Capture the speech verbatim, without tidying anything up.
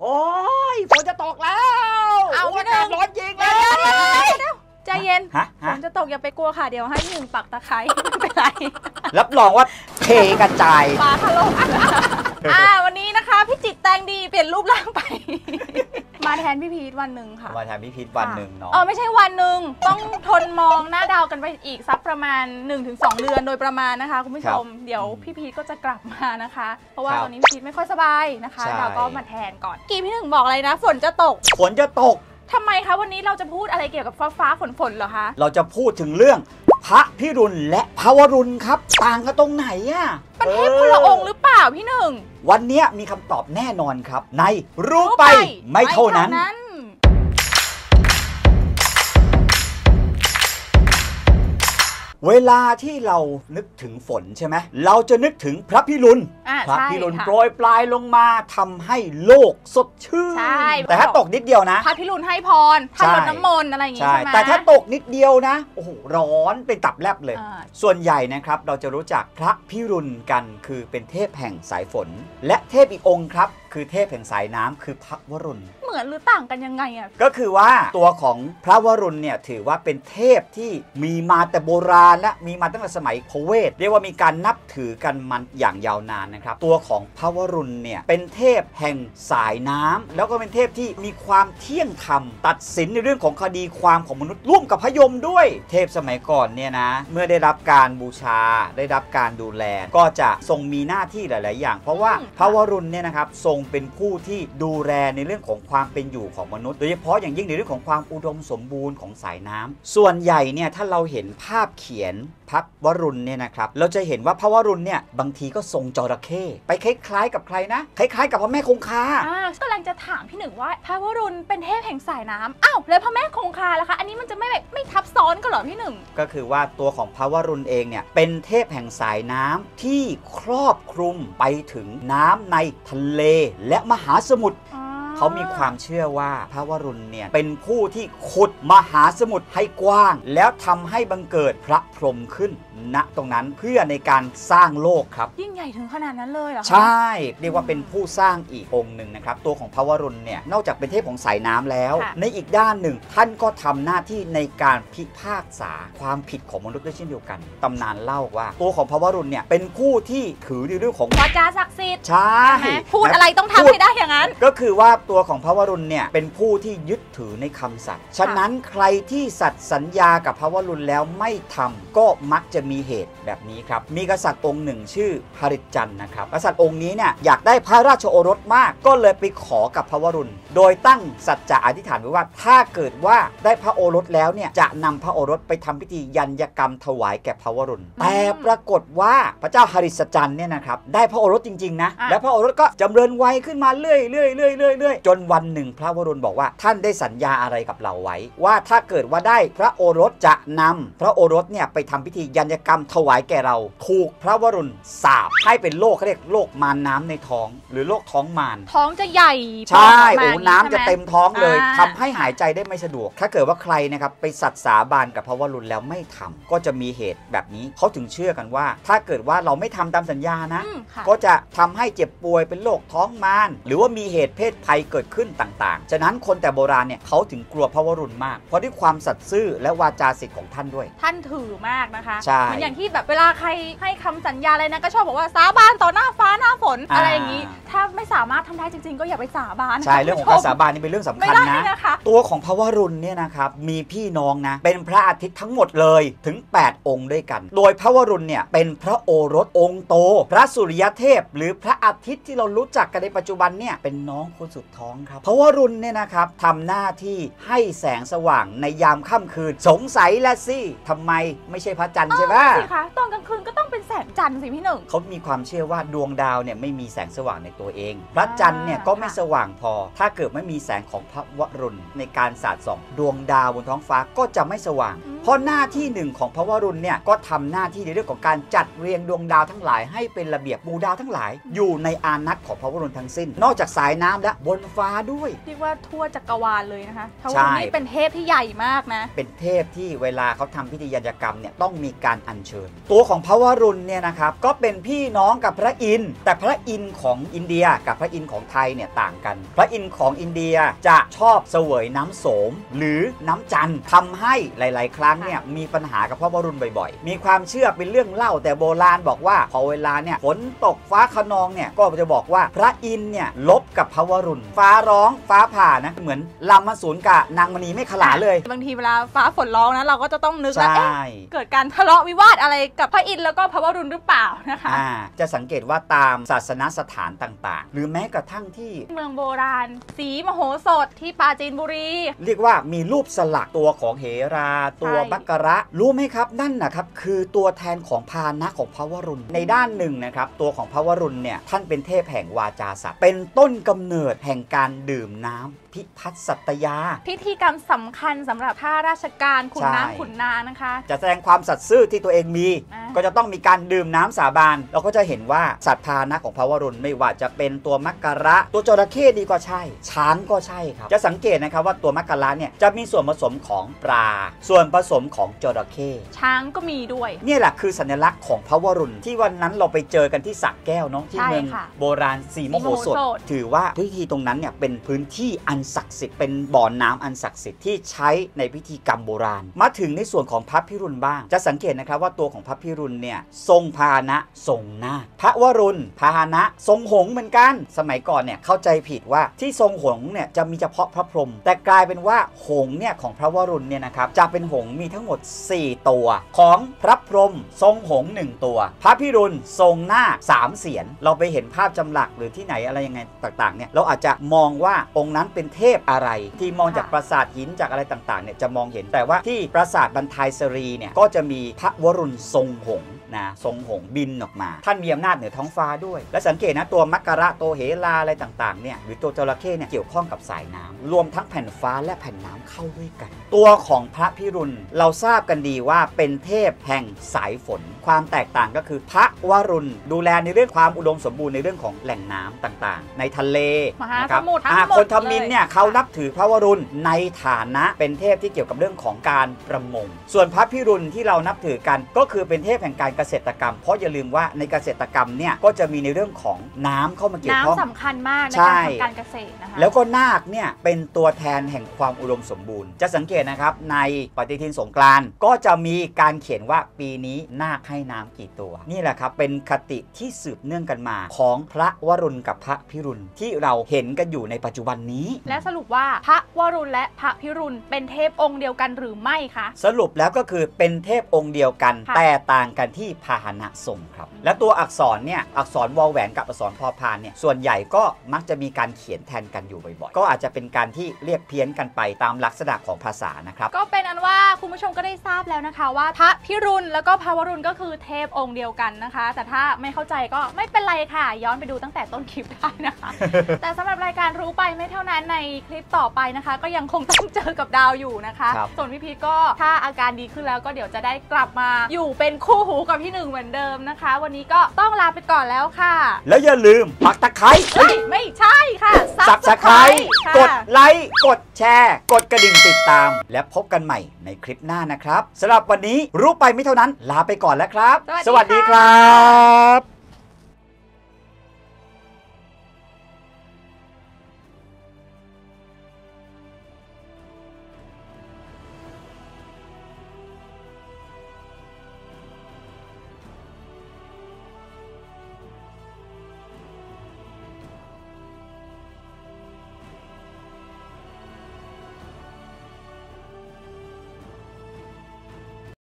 โอ้ยฝนจะตกแล้วเอาอากาศร้อนจริงเลยใจเย็นฝนจะตกอย่าไปกลัวค่ะเดี๋ยวให้หนึ่งปักตะไคร้ไม่เป็นไรรับรองว่าเทกระจายปลาทะลกอ่าวันนี้นะคะพี่จิตแตงดีเปลี่ยนรูปร่างไปมาแทนพี่พีทวันหนึ่งค่ะมาแทนพี่พีทวันหนึ่งเนาะเออไม่ใช่วันหนึ่งต้องทนมองหน้าดาวกันไปอีกสักประมาณ หนึ่งถึงสอง เดือนโดยประมาณนะคะคุณผู้ชมเดี๋ยวพี่พีทก็จะกลับมานะคะเพราะว่าตอนนี้พี่พีทไม่ค่อยสบายนะคะดาวก็มาแทนก่อนกี่พี่หนึ่งบอกอะไรนะฝนจะตกฝนจะตกทำไมคะวันนี้เราจะพูดอะไรเกี่ยวกับฟ้าฟ้าฝนฝนเหรอคะเราจะพูดถึงเรื่องพระพิรุณและพระวรุณครับต่างกันตรงไหนอ่ะเป็นเทพคนละองค์หรือเปล่าพี่หนึ่งวันนี้มีคำตอบแน่นอนครับในรู้ไปไม่เท่านั้นเวลาที่เรานึกถึงฝนใช่ไหมเราจะนึกถึงพระพิรุณพระพิรุณโปรยปลายลงมาทำให้โลกสดชื่นแต่ถ้าตกนิดเดียวนะพระพิรุณให้พรท่านรดน้ำมนต์อะไรอย่างงี้ใช่ไหมแต่ถ้าตกนิดเดียวนะโอ้โหร้อนเป็นตับแลบเลยส่วนใหญ่นะครับเราจะรู้จักพระพิรุณกันคือเป็นเทพแห่งสายฝนและเทพอีกองค์ครับคือเทพแห่งสายน้ำคือพระวรุณเหมือนหรือต่างกันยังไงอ่ะก็คือว่าตัวของพระวรุณเนี่ยถือว่าเป็นเทพที่มีมาแต่โบราณและมีมาตั้งแต่สมัยพระเวทเรียกว่ามีการนับถือกันมันอย่างยาวนานนะครับตัวของพระวรุณเนี่ยเป็นเทพแห่งสายน้ำแล้วก็เป็นเทพที่มีความเที่ยงธรรมตัดสินในเรื่องของคดีความของมนุษย์ร่วมกับพยมด้วยเทพสมัยก่อนเนี่ยนะเมื่อได้รับการบูชาได้รับการดูแลก็จะทรงมีหน้าที่หลายๆอย่างเพราะว่าพระวรุณเนี่ยนะครับทรงเป็นผู้ที่ดูแลในเรื่องของความเป็นอยู่ของมนุษย์โดยเฉพาะอย่างยิ่งในเรื่องของความอุดมสมบูรณ์ของสายน้ำส่วนใหญ่เนี่ยถ้าเราเห็นภาพเขียนพระวรุณเนี่ยนะครับเราจะเห็นว่าพระวรุณเนี่ยบางทีก็ทรงจระเข้ไปคล้ายๆกับใครนะคล้ายๆกับพระแม่คงคาอ่ากำลังจะถามพี่หนึ่งว่าพระวรุณเป็นเทพแห่งสายน้ำอ้าวแล้วพระแม่คงคาล่ะคะอันนี้มันจะไม่แบบไม่ทับซ้อนกันหรอพี่หนึ่งก็คือว่าตัวของพระวรุณเองเนี่ยเป็นเทพแห่งสายน้ำที่ครอบคลุมไปถึงน้ำในทะเลและมหาสมุทรเขามีความเชื่อว่าพระวรุณเนี่ยเป็นผู้ที่ขุดมหาสมุทรให้กว้างแล้วทำให้บังเกิดพระพรหมขึ้นณตรงนั้นเพื่อในการสร้างโลกครับยิ่งใหญ่ถึงขนาดนั้นเลยเหรอใช่เรียกว่าเป็นผู้สร้างอีกองค์หนึ่งนะครับตัวของพระวรุณเนี่ยนอกจากเป็นเทพของสายน้ำแล้วในอีกด้านหนึ่งท่านก็ทำหน้าที่ในการพิพากษาความผิดของมนุษย์ด้วยเช่นเดียวกันตำนานเล่าว่าตัวของพระวรุณเนี่ยเป็นผู้ที่ถือในเรื่องของวาจาศักดิ์สิทธิ์ใช่พูดอะไรต้องทำให้ได้อย่างนั้นก็คือว่าตัวของพระวรุณเนี่ยเป็นผู้ที่ยึดถือในคำสัตย์ฉะนั้นใครที่สัตย์สัญญากับพระวรุณแล้วไม่ทำก็มักจะมีเหตุแบบนี้ครับมีกษัตริย์องค์หนึ่งชื่อหฤทธิ์จันทร์นะครับกษัตริย์องค์นี้เนี่ยอยากได้พระราชโอรสมากก็เลยไปขอกับพระวรุณโดยตั้งสัจจะอธิษฐานไว้ว่าถ้าเกิดว่าได้พระโอรสแล้วเนี่ยจะนำพระโอรสไปทำพิธียัญญกรรมถวายแก่พระวรุณแต่ปรากฏว่าพระเจ้าหฤทธิ์จันทร์เนี่ยนะครับได้พระโอรสจริงๆนะและพระโอรสก็จำเริญวัยขึ้นมาเรื่อยๆเรื่อยๆเรื่อยๆจนวันหนึ่งพระวรุณบอกว่าท่านได้สัญญาอะไรกับเราไว้ว่าถ้าเกิดว่าได้พระโอรสจะนำพระโอรสเนี่ยไปทำพิธียัญญกรรมถวายแก่เราถูกพระวรุณสาปให้เป็นโรคเขาเรียกโรคมารน้ำในท้องหรือโรคท้องมารท้องจะใหญ่ใช่โอ้น้ำจะเต็มท้องเลยทำให้หายใจได้ไม่สะดวกถ้าเกิดว่าใครนะครับไปสัตย์สาบานกับพระวรุณแล้วไม่ทำก็จะมีเหตุแบบนี้เขาถึงเชื่อกันว่าถ้าเกิดว่าเราไม่ทำตามสัญญานะก็จะทำให้เจ็บป่วยเป็นโรคท้องมารหรือว่ามีเหตุเพศภัยเกิดขึ้นต่างๆฉะนั้นคนแต่โบราณเนี่ยเขาถึงกลัวพระวรุณมากเพราะด้วยความสัตย์ซื่อและวาจาศิษย์ของท่านด้วยท่านถือมากนะคะใช่เหมือนอย่างที่แบบเวลาใครให้คำสัญญาอะไรนะก็ชอบบอกว่าสาบานต่อหน้าฟ้าหน้าฝน อ, อะไรอย่างนี้ถ้าไม่สามารถทำได้จริงๆก็อย่าไปสาบานใช่เรื่องของการสาบานนี่เป็นเรื่องสำคัญนะตัวของพระวรุณเนี่ยนะครับมีพี่น้องนะเป็นพระอาทิตย์ทั้งหมดเลยถึงแปดองค์ด้วยกันโดยพระวรุณเนี่ยเป็นพระโอรสองค์โตพระสุริยเทพหรือพระอาทิตย์ที่เรารู้จักกันในปัจจุบันเนี่ยเป็นน้องคนสุดท้องครับพระวรุณเนี่ยนะครับทำหน้าที่ให้แสงสว่างในยามค่ำคืนสงสัยละสิทำไมไม่ใช่พระจันทร์ใช่ไหมสิคะตอนกลางคืนก็ต้องเป็นแสงจันทร์สิพี่หนึ่งเขามีความเชื่อว่าดวงดาวเนี่ยไม่มีแสงสว่างในตัวเองพระจันทร์เนี่ยก็ไม่สว่างพอถ้าเกิดไม่มีแสงของพระวรุณในการสาดส่องดวงดาวบนท้องฟ้าก็จะไม่สว่างเพราะหน้าที่หนึ่งของพระวรุณเนี่ยก็ทำหน้าที่ในเรื่องของการจัดเรียงดวงดาวทั้งหลายให้เป็นระเบียบหมู่ดาวทั้งหลายอยู่ในอานัตของพระวรุณทั้งสิ้นนอกจากสายน้ำและบนนฟ้าด้วยเรียกว่าทั่วจักรวาลเลยนะคะพระวใช่รุณนี่เป็นเทพที่ใหญ่มากนะเป็นเทพที่เวลาเขาทำพิธียัญกรรมเนี่ยต้องมีการอัญเชิญตัวของพระวรุณเนี่ยนะครับก็เป็นพี่น้องกับพระอินทร์แต่พระอินทร์ของอินเดียกับพระอินทร์ของไทยเนี่ยต่างกันพระอินทร์ของอินเดียจะชอบเสวยน้ำโสมหรือน้ำจันทร์ทำให้หลายๆครั้งเนี่ยมีปัญหากับพระวรุณบ่อยๆมีความเชื่อเป็นเรื่องเล่าแต่โบราณบอกว่าพอเวลาเนี่ยฝนตกฟ้าคะนองเนี่ยก็จะบอกว่าพระอินทร์เนี่ยลบกับพระวรุณฟ้าร้องฟ้าผ่านะเหมือนลำมาสูนกับนางมณีไม่ขลาเลยบางทีเวลาฟ้าฝนร้องนะเราก็จะต้องนึกว่าเอ๊ะเกิดการทะเลาะวิวาทอะไรกับพระอินทร์แล้วก็พระวรุณหรือเปล่านะคะจะสังเกตว่าตามศาสนสถานต่างๆหรือแม้กระทั่งที่เมืองโบราณศรีมโหสถที่ปราจีนบุรีเรียกว่ามีรูปสลักตัวของเหราตัวบักกระรู้ไหมครับนั่นนะครับคือตัวแทนของพาหนะของพระวรุณในด้านหนึ่งนะครับตัวของพระวรุณเนี่ยท่านเป็นเทพแห่งวาจาสัตว์เป็นต้นกำเนิดแห่งการดื่มน้ำพิพัฒน์สัตยาพิธีกรรมสำคัญสำหรับข้าราชการขุนนางขุนนางนะคะจะแสดงความสัตย์ซื่อที่ตัวเองมีก็จะต้องมีการดื่มน้ำสาบานเราก็จะเห็นว่าสัตว์พาหนะของพระวรุณไม่ว่าจะเป็นตัวมักกระตัวจระเข้ดีก็ใช่ช้างก็ใช่ครับจะสังเกตนะครับว่าตัวมักกระเนี่ยจะมีส่วนผสมของปลาส่วนผสมของจระเข้ช้างก็มีด้วยนี่แหละคือสัญลักษณ์ของพระวรุณที่วันนั้นเราไปเจอกันที่สระแก้วเนาะที่เมืองโบราณศรีมโหสถถือว่าพิธีตรงนั้นเนี่ยเป็นพื้นที่อันศักดิ์สิทธิ์เป็นบ่อน้ำอันศักดิ์สิทธิ์ที่ใช้ในพิธีกรรมโบราณมาถึงในส่วนของพระพิรุณบ้างจะสังเกตนะครับว่าตัวของพระพิรุณเนี่ยทรงพาหนะทรงนาคพระวรุณพาหนะทรงหงส์เหมือนกันสมัยก่อนเนี่ยเข้าใจผิดว่าที่ทรงหงส์เนี่ยจะมีเฉพาะพระพรหมแต่กลายเป็นว่าหงส์เนี่ยของพระวรุณเนี่ยนะครับจะเป็นหงส์มีทั้งหมดสี่ตัวของพระพรหมทรงหงส์หนึ่งตัวพระพิรุณทรงนาคสามเสียนเราไปเห็นภาพจำหลักหรือที่ไหนอะไรยังไงต่างๆเนี่ยเราอาจจะมองว่าองค์นั้นเป็นเทพอะไรที่มองจากปราสาทหินจากอะไรต่างๆเนี่ยจะมองเห็นแต่ว่าที่ปราสาทบรรทายสรีเนี่ยก็จะมีพระวรุณทรงหงส์นะทรงหงส์บินออกมาท่านมีอำนาจเหนือท้องฟ้าด้วยและสังเกตนะตัวมักกระตัวเหลาอะไรต่างๆเนี่ยหรือตัวจระเข้เนี่ยเกี่ยวข้องกับสายน้ำรวมทั้งแผ่นฟ้าและแผ่นน้ำเข้าด้วยกันตัวของพระพิรุณเราทราบกันดีว่าเป็นเทพแห่งสายฝนความแตกต่างก็คือพระวรุณดูแลในเรื่องความอุดมสมบูรณ์ในเรื่องของแหล่งน้ำต่างๆในทะเลนะครับคนทมิฬเนี่ยเขานับถือพระวรุณในฐานะเป็นเทพที่เกี่ยวกับเรื่องของการประมงส่วนพระพิรุณที่เรานับถือกันก็คือเป็นเทพแห่งการเกษตรกรรมเพราะอย่าลืมว่าในเกษตรกรรมเนี่ยก็จะมีในเรื่องของน้ำเข้ามาเกี่ยวข้องน้ำสำคัญมากในการทำการเกษตรนะคะแล้วก็นาคเนี่ยเป็นตัวแทนแห่งความอุดมสมบูรณ์จะสังเกตนะครับในปฏิทินสงกรานต์ก็จะมีการเขียนว่าปีนี้นาคให้น้ำกี่ตัวนี่แหละครับเป็นคติที่สืบเนื่องกันมาของพระวรุณกับพระพิรุณที่เราเห็นกันอยู่ในปัจจุบันนี้และสรุปว่าพระวรุณและพระพิรุณเป็นเทพองค์เดียวกันหรือไม่คะสรุปแล้วก็คือเป็นเทพองค์เดียวกันแต่ต่างกันที่พาหนะทรงครับและตัวอักษรเนี่ยอักษรวอแหวนกับอักษรพอพานเนี่ยส่วนใหญ่ก็มักจะมีการเขียนแทนกันอยู่บ่อยๆก็อาจจะเป็นการที่เรียกเพี้ยนกันไปตามลักษณะของภาษานะครับก็เป็นอันว่าคุณผู้ชมก็ได้ทราบแล้วนะคะว่าพระพิรุณแล้วก็พระวรุณก็คือเทพองค์เดียวกันนะคะแต่ถ้าไม่เข้าใจก็ไม่เป็นไรค่ะย้อนไปดูตั้งแต่ต้นคลิปได้นะคะ แต่สำหรับรายการรู้ไปไม่เท่านั้นในคลิปต่อไปนะคะก็ยังคงต้องเจอกับดาวอยู่นะคะส่วนพี่พีทก็ถ้าอาการดีขึ้นแล้วก็เดี๋ยวจะได้กลับมาอยู่เป็นคู่หูกับพี่หนึ่งเหมือนเดิมนะคะวันนี้ก็ต้องลาไปก่อนแล้วค่ะแล้วอย่าลืมปักตะไคร้ไม่ใช่ค่ะซับสไครต์กดไลค์กดแชร์กดกระดิ่งติดตามและพบกันใหม่ในคลิปหน้านะครับสำหรับวันนี้รู้ไปไม่เท่านั้นลาไปก่อนแล้วครับสวัสดีครับ